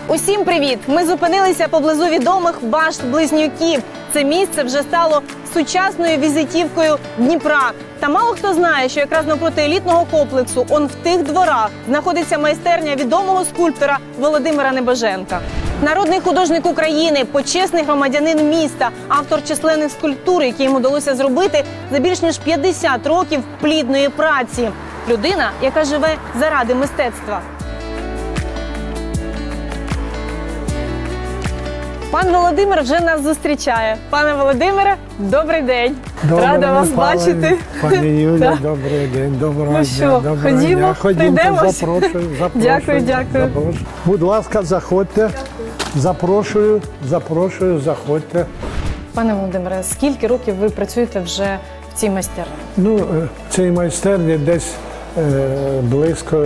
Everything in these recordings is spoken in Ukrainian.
Усім привіт! Ми зупинилися поблизу відомих башт-близнюків. Це місце вже стало сучасною візитівкою Дніпра. Та мало хто знає, що якраз навпроти елітного комплексу, он в тих дворах, знаходиться майстерня відомого скульптора Володимира Небоженка. Народний художник України, почесний громадянин міста, автор численних скульптур, які йому вдалося зробити за більш ніж 50 років плідної праці. Людина, яка живе заради мистецтва. Пан Володимир вже нас зустрічає. Пане Володимире, добрий день. Рада вас бачити. Пані Юля, добрий день, доброго дня. Ну що, ходімо, прийдемось. Запрошую. Дякую. Запрошую. Будь ласка, заходьте. Запрошую, заходьте. Пане Володимире, скільки років ви працюєте вже в цій майстерні? В цій майстерні десь близько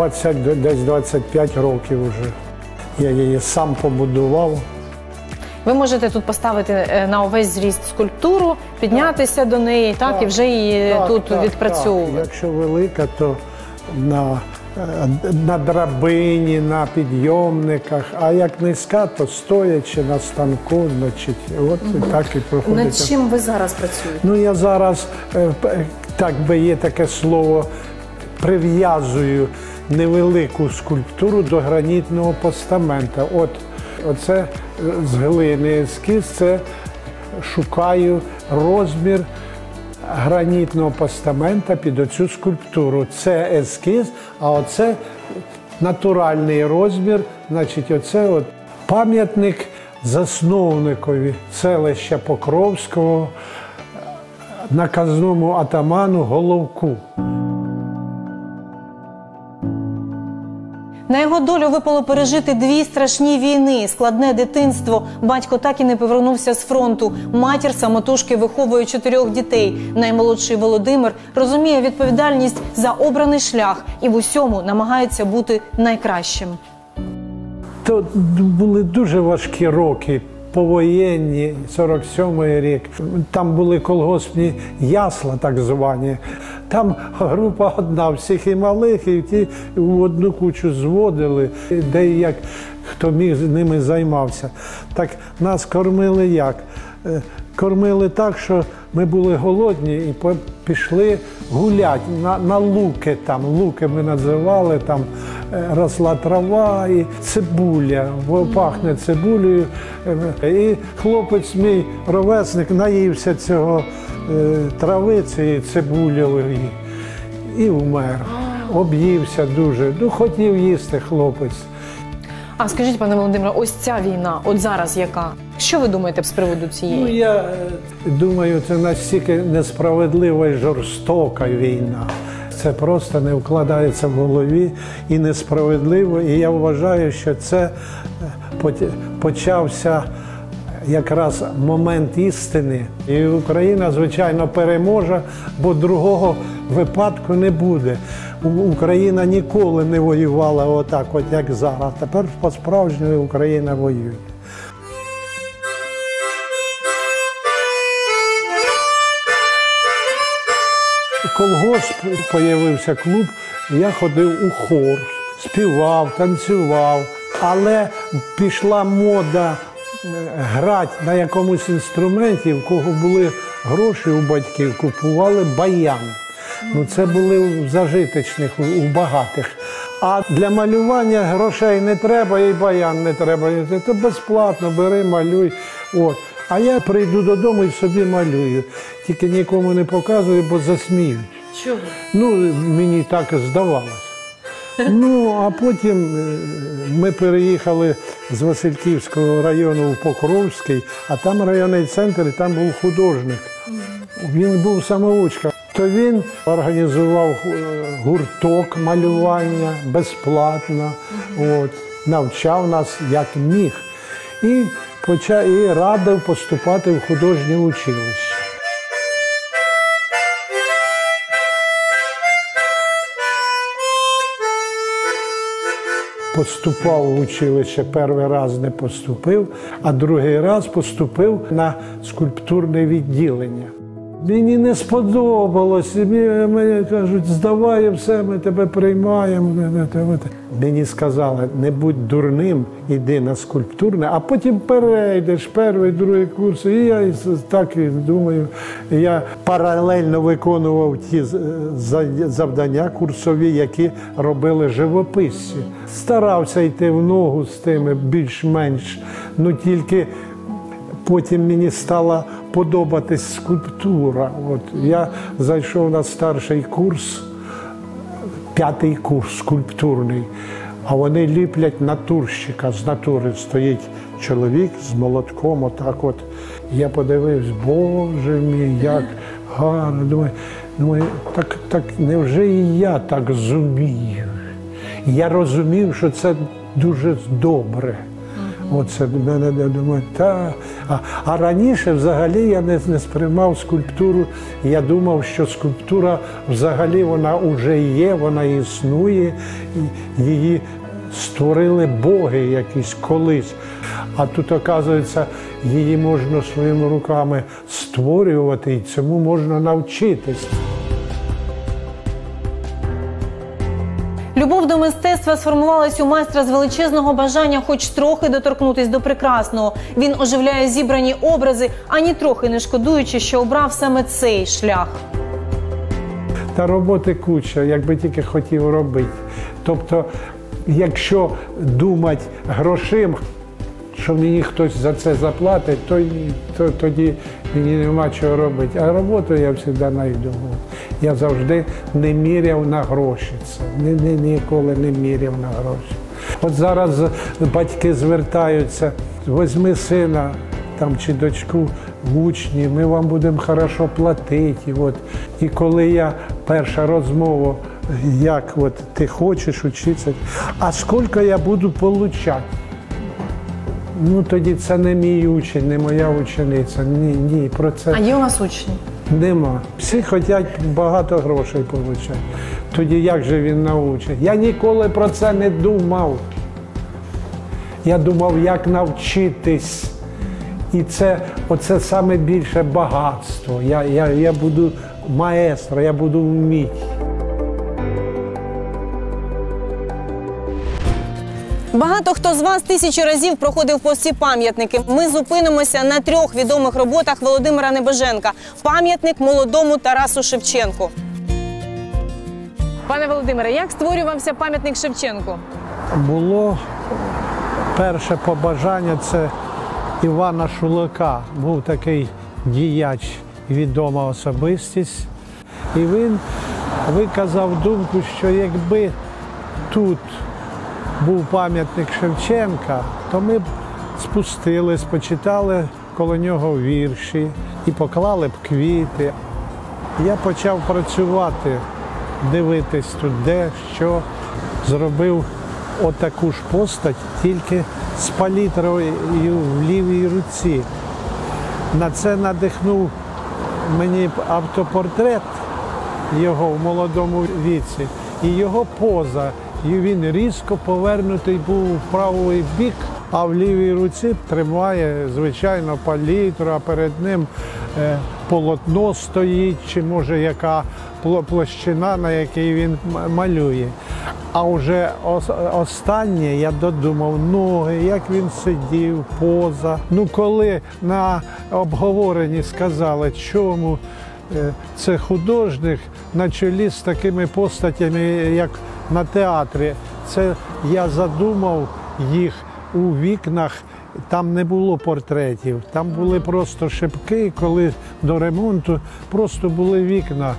25 років вже. Я її сам побудував. Ви можете тут поставити на увесь зріст скульптуру, піднятися до неї, і вже її тут відпрацьовувати. Якщо велика, то на драбині, на підйомниках, а як низька, то стоячи на станку, от так і проходить. Над чим ви зараз працюєте? Я зараз, так би є таке слово, прив'язую невелику скульптуру до гранітного постамента. Оце з глини ескіз, це шукаю розмір гранітного постамента під оцю скульптуру. Це ескіз, а оце натуральний розмір, значить оце пам'ятник засновникові селища Покровського, наказному атаману Головку. На його долю випало пережити 2 страшні війни, складне дитинство. Батько так і не повернувся з фронту. Матір самотужки виховує 4 дітей. Наймолодший Володимир розуміє відповідальність за обраний шлях і в усьому намагається бути найкращим. То були дуже важкі роки. Повоєнні, 47-й рік. Там були колгоспні ясла, так звані. Там група одна, всіх і малих, і ті в одну кучу зводили, де і як хто міг з ними займався. Так нас кормили як? Кормили так, що ми були голодні і пішли гуляти на луки. Луки ми називали, там росла трава і цибуля, пахне цибулею. І хлопець мій ровесник наївся цього трави, цієї цибулевої, і вмер. Об'ївся дуже. Хотів їсти хлопець. А скажіть, пане Володимире, ось ця війна, от зараз яка? Що ви думаєте з приводу цієї? Я думаю, це настільки несправедлива і жорстока війна. Це просто не вкладається в голові і несправедливо. І я вважаю, що це почався якраз момент істини. І Україна, звичайно, переможе, бо другого випадку не буде. Україна ніколи не воювала отак, як зараз. Тепер по-справжньому Україна воює. Колгосп, з'явився клуб, я ходив у хор, співав, танцював, але пішла мода грати на якомусь інструменті, в кого були гроші у батьків, купували баян. Це були в зажиточних, у багатих. А для малювання грошей не треба і баян не треба. Це безплатно, бери, малюй. А я прийду додому і собі малюю. Тільки нікому не показую, бо засміють. Чого? Мені так здавалося. А потім ми переїхали з Васильківського району в Покровський, а там районний центр, і там був художник. Він був самоучка. То він організував гурток малювання безплатно, навчав нас як міг. І радив поступати в художнє училище. Поступав в училище, перший раз не поступив, а другий раз поступив на скульптурне відділення. Мені не сподобалось. Мені кажуть, здавай все, ми тебе приймаємо. Мені сказали, не будь дурним, іди на скульптурне, а потім перейдеш, перший, другий курс. І я так і думаю. Я паралельно виконував ті завдання курсові, які робили живописці. Старався йти в ногу з тими більш-менш, тільки потім мені стала подобатись скульптура. От я зайшов на старший курс, 5-й курс скульптурний, а вони ліплять натурщика, з натури стоїть чоловік з молотком, отак от. Я подивився, Боже мій, як гарно. Думаю, так невже і я так зумію? Я розумів, що це дуже добре. Оце мене думаю, А раніше взагалі я не сприймав скульптуру. Я думав, що скульптура взагалі вона вже є, вона існує, її створили боги якісь колись. А тут, оказується, її можна своїми руками створювати, і цьому можна навчитись. Любов до мистецтва сформувалась у майстра з величезного бажання хоч трохи доторкнутись до прекрасного. Він оживляє зібрані образи, ані трохи не шкодуючи, що обрав саме цей шлях. Та роботи куча, якби тільки хотів робити. Тобто, якщо думати грошима, що мені хтось за це заплатить, то тоді мені нема чого робити. А роботу я завжди знайду. Я завжди не міряв на гроші це. Ніколи не міряв на гроші. От зараз батьки звертаються, візьми сина там, чи дочку в учні, ми вам будемо хорошо платити. І коли я перша розмова, як ти хочеш вчитися, а скільки я буду отримати? Тоді це не мій учень, не моя учениця. Ні, про це. А є у вас учні? Нема. Всі хочуть багато грошей отримати. Тоді як же він навчить? Я ніколи про це не думав. Я думав, як навчитись. І оце саме більше багатство. Я буду маестро, я буду вміти. Багато хто з вас 1000 разів проходив повз ці пам'ятники. Ми зупинимося на 3 відомих роботах Володимира Небоженка. Пам'ятник молодому Тарасу Шевченку. Пане Володимире, як створювався пам'ятник Шевченку? Було перше побажання – це Івана Шулака. Був такий діяч, відома особистість. І він виказав думку, що якби тут був пам'ятник Шевченка, то ми б спустились, почитали коло нього вірші і поклали б квіти. Я почав працювати, дивитись тут де, що. Зробив отаку ж постать, тільки з палітрою в лівій руці. На це надихнув мені автопортрет його в молодому віці і його поза. І він різко повернутий був в правий бік, а в лівій руці тримає, звичайно, палітру, а перед ним полотно стоїть, чи може яка площина, на якій він малює. А вже останнє я додумав ноги, як він сидів, поза. Коли на обговоренні сказали, чому це художник на чолі з такими постатями, як на театрі, це я задумав їх у вікнах, там не було портретів, там були просто шибки, коли до ремонту просто були вікна.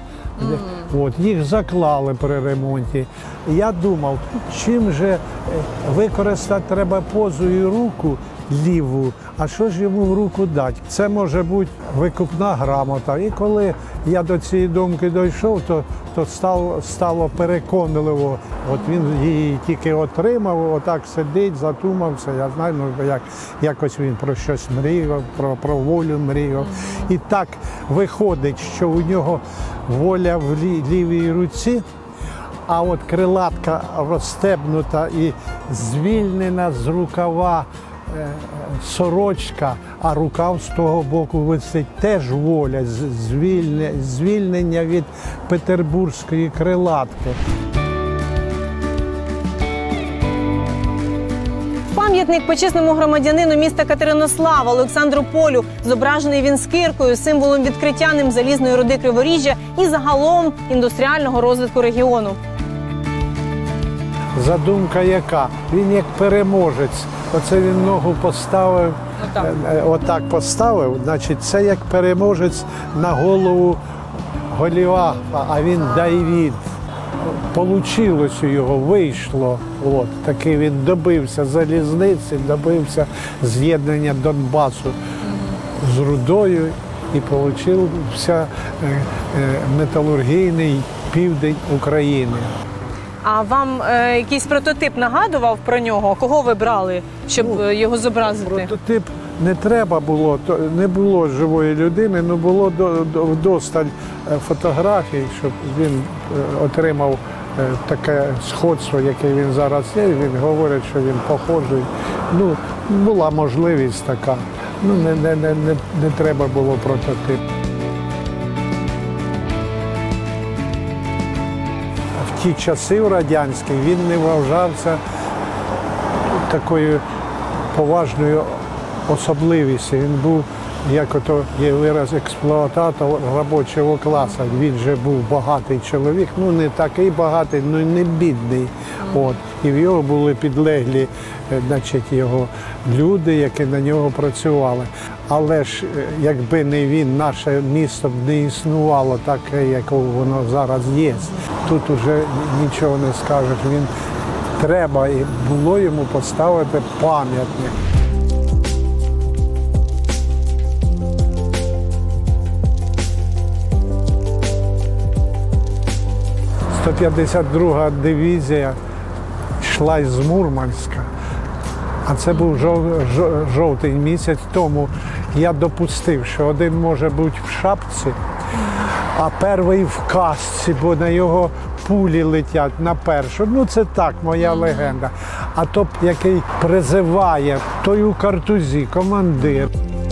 Їх заклали при ремонті. Я думав, чим же використати треба позу і руку ліву, а що ж йому в руку дати? Це може бути викупна грамота. І коли я до цієї думки дійшов, то стало переконливо. Він її тільки отримав, отак сидить, затумався. Я знаю, якось він про щось мріяв, про волю мріяв. І так виходить, що у нього воля в лівій руці, а от крилатка розстебнута і звільнена з рукава сорочка, а рукав з того боку висить теж воля, звільнення від петербурзької крилатки. Пам'ятник почесному громадянину міста Катеринослава Олександру Полю. Зображений він з киркою, символом відкриття ним залізної руди Криворіжжя і загалом індустріального розвитку регіону. Задумка яка? Він як переможець. Оце він ногу поставив, отак поставив, значить це як переможець на голову Голіафа, а він Давид. Получилось у його, вийшло. От, такий він добився залізниці, добився з'єднання Донбасу з рудою і получився металургійний південь України. А вам якийсь прототип нагадував про нього? Кого ви брали, щоб його зобразити? Прототип не треба було, не було живої людини, але було вдосталь фотографій, щоб він отримав таке сходство, яке він зараз є. Він говорить, що він похожий. Ну, була можливість така. Ну, не треба було прототип. В ті часи радянські він не вважався такою поважною особливістю. Він був, як ото є вираз, експлуататор робочого класу. Він же був багатий чоловік, ну не такий багатий, ну не бідний. От. І в його були підлеглі, значить, його люди, які на нього працювали. Але ж, якби не він, наше місто б не існувало таке, як воно зараз є. Тут уже нічого не скажеш. Він треба і було йому поставити пам'ятник. 152-га дивізія йшла із Мурманська, а це був жовтень місяць тому. Я допустив, що один може бути в шапці, а перший в касці, бо на його пулі летять на першу. Ну це так, моя легенда. А той, який призиває, той у картузі, командир.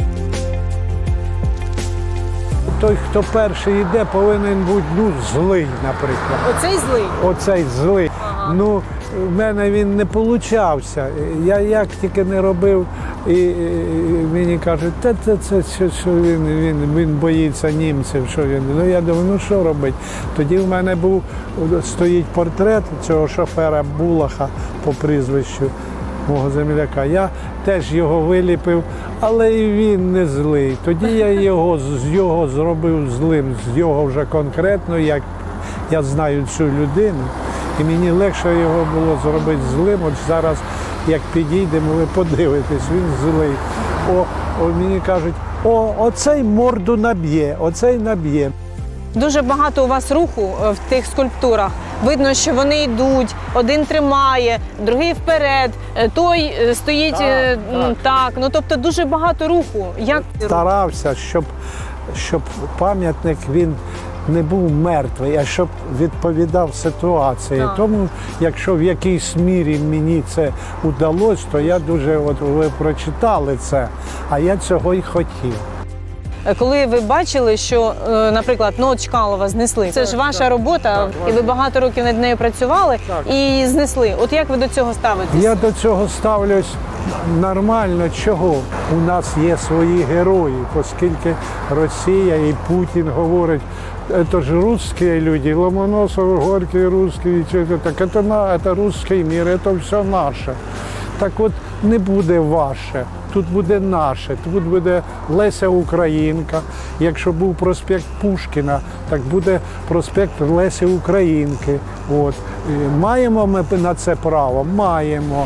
Той, хто перший йде, повинен бути злий, наприклад. Оцей злий? Оцей злий. Ага. Ну, в мене він не получався. Я як тільки не робив, і мені кажуть, що він боїться німців, що він. Ну я думаю, ну що робити? Тоді в мене стоїть портрет цього шофера Булаха по прізвищу мого земляка. Я теж його виліпив, але і він не злий. Тоді я його зробив злим, з його вже конкретно, як я знаю цю людину. І мені легше його було зробити злим. От зараз, як підійдемо, ви подивитесь, він злий. Мені кажуть, оцей морду наб'є, оцей наб'є. Дуже багато у вас руху в тих скульптурах. Видно, що вони йдуть, один тримає, другий вперед, той стоїть так. Ну, тобто дуже багато руху. Як старався, щоб пам'ятник він не був мертвий, а щоб відповідав ситуації. Так. Тому, якщо в якійсь мірі мені це вдалося, то я дуже, ви прочитали це, а я цього й хотів. Коли ви бачили, що, наприклад, Чкалова знесли, це ж ваша робота, і ви багато років над нею працювали, і знесли. От як ви до цього ставитесь? Я до цього ставлюсь нормально. Чого? У нас є свої герої, оскільки Росія і Путін говорять, це ж русські люди, Ломоносов, Горький русський, це русський мир, це все наше. Так от не буде ваше, тут буде наше, тут буде Леся Українка. Якщо був проспект Пушкіна, так буде проспект Лесі Українки. От. Маємо ми на це право? Маємо.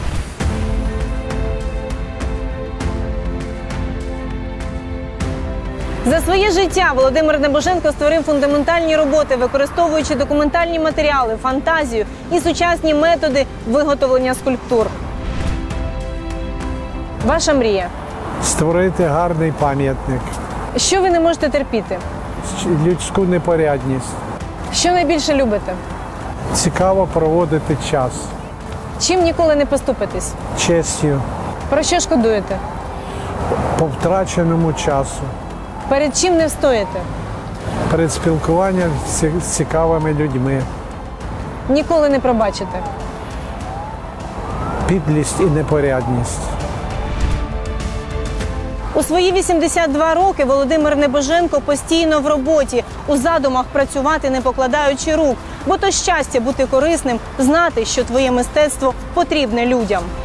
За своє життя Володимир Небоженко створив фундаментальні роботи, використовуючи документальні матеріали, фантазію і сучасні методи виготовлення скульптур. Ваша мрія? Створити гарний пам'ятник. Що ви не можете терпіти? Людську непорядність. Що найбільше любите? Цікаво проводити час. Чим ніколи не поступитесь? Честю. Про що шкодуєте? По втраченому часу, Перед чим не встоїте? перед спілкуванням з цікавими людьми, Ніколи не пробачите. підлість і непорядність. У свої 82 роки Володимир Небоженко постійно в роботі, у задумах працювати не покладаючи рук. Бо то щастя бути корисним, знати, що твоє мистецтво потрібне людям.